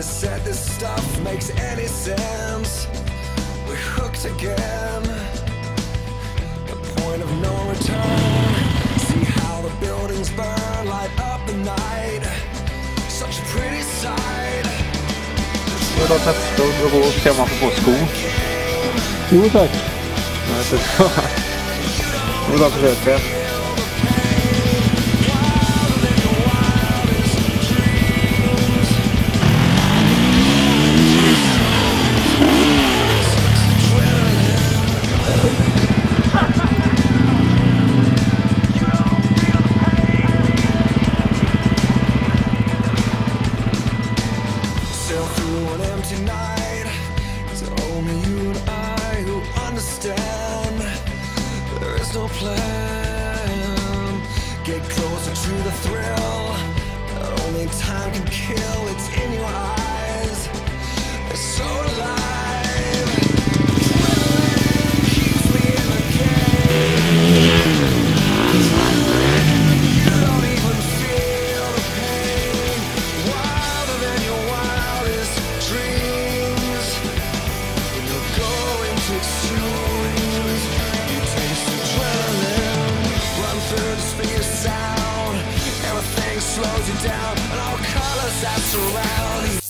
said this stuff makes any sense. We're hooked again. The point of no return. See how the buildings burn, light up the night. Such a pretty sight. Vill du ha teststund och gå och se om man får på skor? Jo tack. Nej, det ska jag. Då försöker jag. Through an empty night, it's only you and I who understand. There is no plan. Get closer to the thrill that only time can kill. It's in your eyes. It's so alive. Adrenaline keeps me in the game. You don't even feel the pain. Wilder than your wildest dreams. When you're going to extremes, you taste adrenaline. Run through the speed of sound. Everything slows you down, and all colors that surround you.